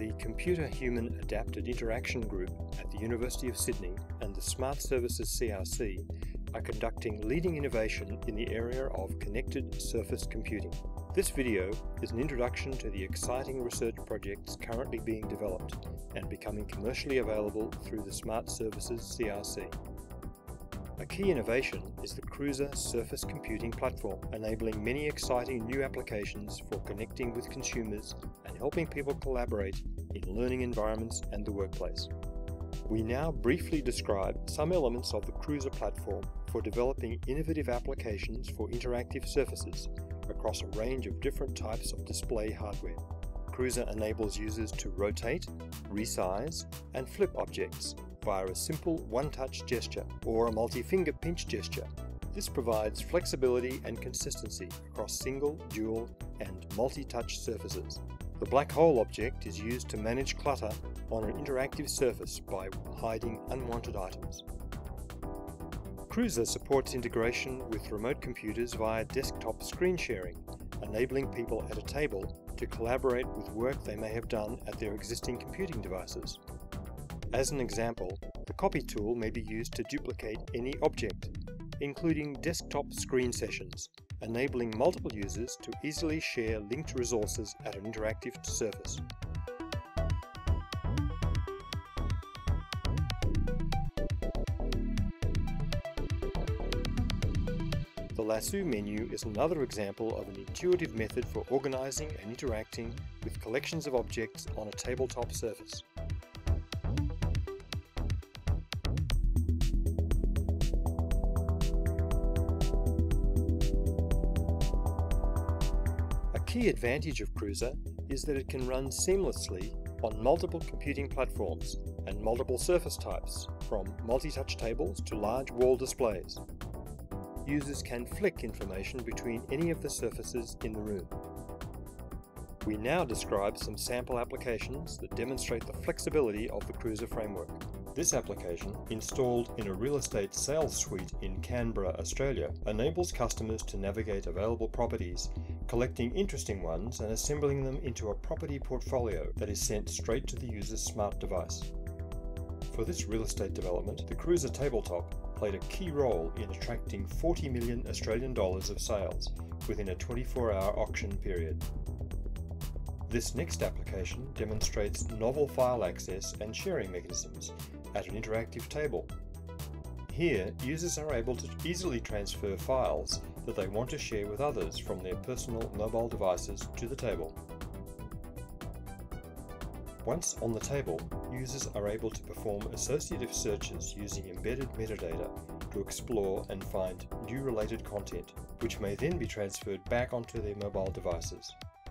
The Computer-Human Adapted Interaction Group at the University of Sydney and the Smart Services CRC are conducting leading innovation in the area of connected surface computing. This video is an introduction to the exciting research projects currently being developed and becoming commercially available through the Smart Services CRC. A key innovation is the Cruiser Surface Computing Platform, enabling many exciting new applications for connecting with consumers and helping people collaborate in learning environments and the workplace. We now briefly describe some elements of the Cruiser platform for developing innovative applications for interactive surfaces across a range of different types of display hardware. Cruiser enables users to rotate, resize, and flip objects via a simple one-touch gesture or a multi-finger pinch gesture. This provides flexibility and consistency across single, dual, and multi-touch surfaces. The black hole object is used to manage clutter on an interactive surface by hiding unwanted items. Cruiser supports integration with remote computers via desktop screen sharing, enabling people at a table to collaborate with work they may have done at their existing computing devices. As an example, the copy tool may be used to duplicate any object, including desktop screen sessions, enabling multiple users to easily share linked resources at an interactive surface. The lasso menu is another example of an intuitive method for organizing and interacting with collections of objects on a tabletop surface. A key advantage of Cruiser is that it can run seamlessly on multiple computing platforms and multiple surface types, from multi-touch tables to large wall displays. Users can flick information between any of the surfaces in the room. We now describe some sample applications that demonstrate the flexibility of the Cruiser framework. This application, installed in a real estate sales suite in Canberra, Australia, enables customers to navigate available properties, collecting interesting ones and assembling them into a property portfolio that is sent straight to the user's smart device. For this real estate development, the Cruiser tabletop played a key role in attracting 40 million Australian dollars of sales within a 24-hour auction period. This next application demonstrates novel file access and sharing mechanisms at an interactive table. Here, users are able to easily transfer files that they want to share with others from their personal mobile devices to the table. Once on the table, users are able to perform associative searches using embedded metadata to explore and find new related content, which may then be transferred back onto their mobile devices.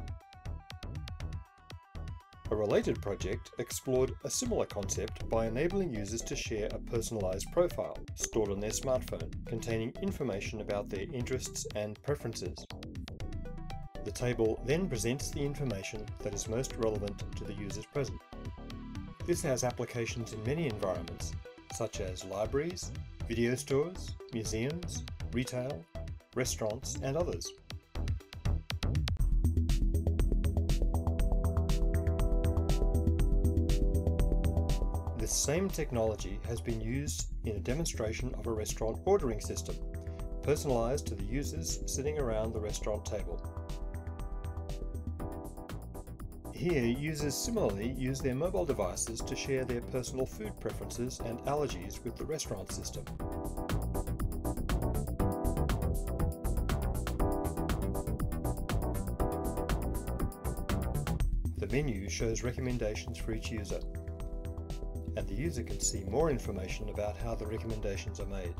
A related project explored a similar concept by enabling users to share a personalized profile stored on their smartphone, containing information about their interests and preferences. The table then presents the information that is most relevant to the users present. This has applications in many environments, such as libraries, video stores, museums, retail, restaurants, and others. This same technology has been used in a demonstration of a restaurant ordering system, personalized to the users sitting around the restaurant table. Here, users similarly use their mobile devices to share their personal food preferences and allergies with the restaurant system. The menu shows recommendations for each user, and the user can see more information about how the recommendations are made.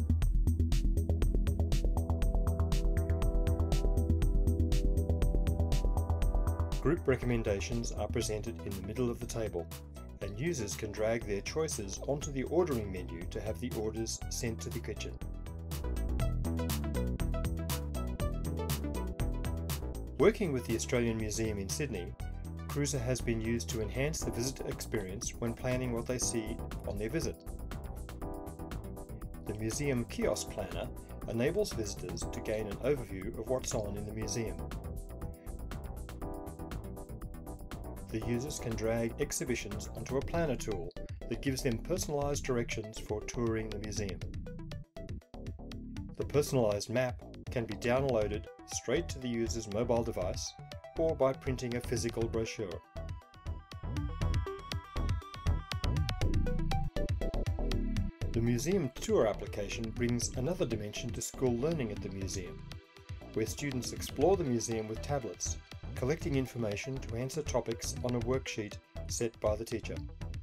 Group recommendations are presented in the middle of the table, and users can drag their choices onto the ordering menu to have the orders sent to the kitchen. Working with the Australian Museum in Sydney, Cruiser has been used to enhance the visitor experience when planning what they see on their visit. The Museum Kiosk Planner enables visitors to gain an overview of what's on in the museum. the users can drag exhibitions onto a planner tool that gives them personalised directions for touring the museum. The personalised map can be downloaded straight to the user's mobile device or by printing a physical brochure. The museum tour application brings another dimension to school learning at the museum, where students explore the museum with tablets, collecting information to answer topics on a worksheet set by the teacher.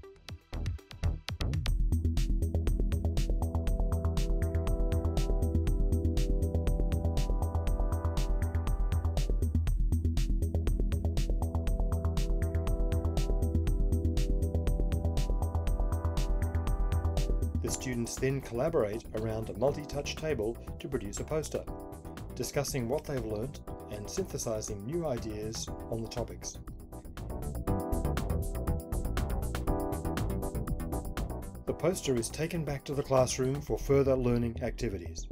The students then collaborate around a multi-touch table to produce a poster, discussing what they've learnt and synthesizing new ideas on the topics. The poster is taken back to the classroom for further learning activities.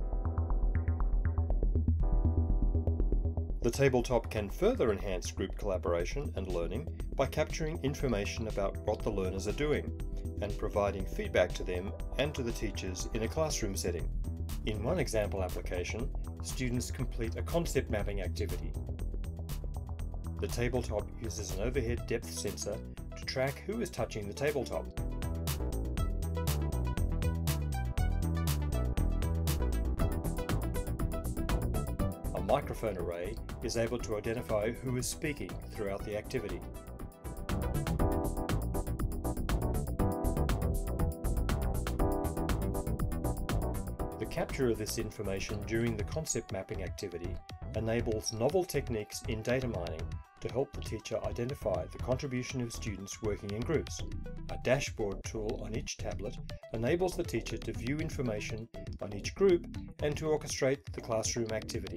The tabletop can further enhance group collaboration and learning by capturing information about what the learners are doing and providing feedback to them and to the teachers in a classroom setting. In one example application, students complete a concept mapping activity. The tabletop uses an overhead depth sensor to track who is touching the tabletop. A microphone array is able to identify who is speaking throughout the activity. The capture of this information during the concept mapping activity enables novel techniques in data mining to help the teacher identify the contribution of students working in groups. A dashboard tool on each tablet enables the teacher to view information on each group and to orchestrate the classroom activity.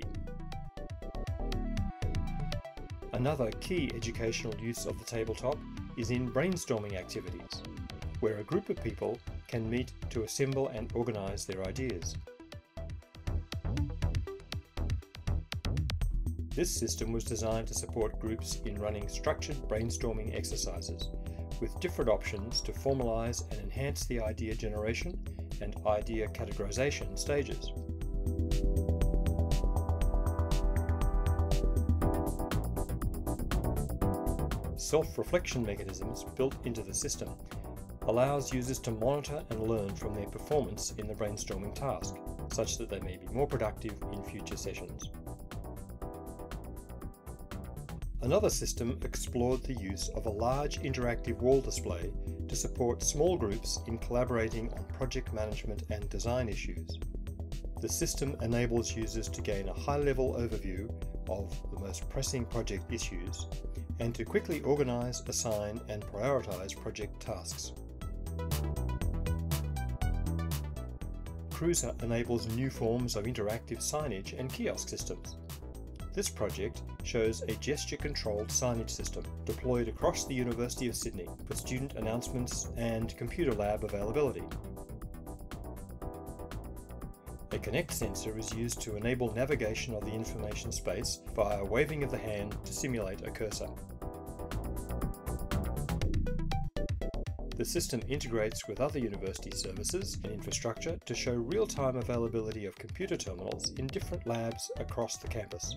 Another key educational use of the tabletop is in brainstorming activities, where a group of people can meet to assemble and organise their ideas. This system was designed to support groups in running structured brainstorming exercises, with different options to formalise and enhance the idea generation and idea categorisation stages. Self-reflection mechanisms built into the system allows users to monitor and learn from their performance in the brainstorming task, such that they may be more productive in future sessions. Another system explored the use of a large interactive wall display to support small groups in collaborating on project management and design issues. The system enables users to gain a high-level overview of the most pressing project issues and to quickly organise, assign and prioritise project tasks. Cruiser enables new forms of interactive signage and kiosk systems. This project shows a gesture-controlled signage system deployed across the University of Sydney for student announcements and computer lab availability. A Connect sensor is used to enable navigation of the information space via waving of the hand to simulate a cursor. The system integrates with other university services and infrastructure to show real-time availability of computer terminals in different labs across the campus.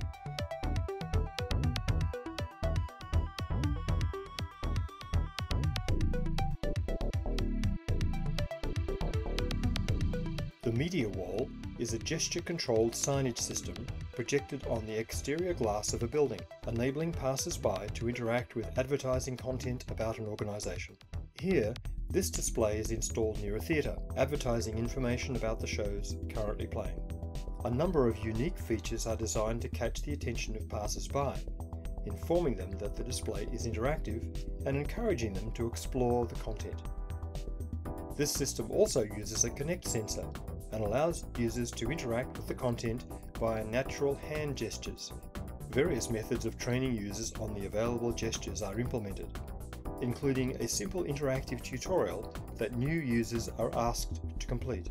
The media wall is a gesture-controlled signage system projected on the exterior glass of a building, enabling passers-by to interact with advertising content about an organisation. Here, this display is installed near a theatre, advertising information about the shows currently playing. A number of unique features are designed to catch the attention of passers-by, informing them that the display is interactive and encouraging them to explore the content. This system also uses a Connect sensor and allows users to interact with the content via natural hand gestures. Various methods of training users on the available gestures are implemented, including a simple interactive tutorial that new users are asked to complete.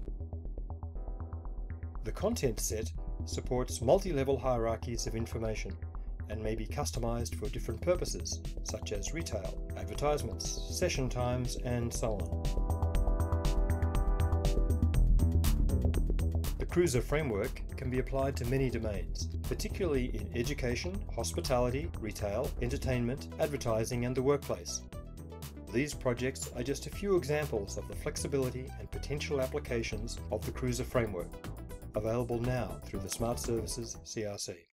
The content set supports multi-level hierarchies of information, and may be customized for different purposes, such as retail, advertisements, session times, and so on. The Cruiser framework can be applied to many domains, particularly in education, hospitality, retail, entertainment, advertising, and the workplace. These projects are just a few examples of the flexibility and potential applications of the Cruiser framework, available now through the Smart Services CRC.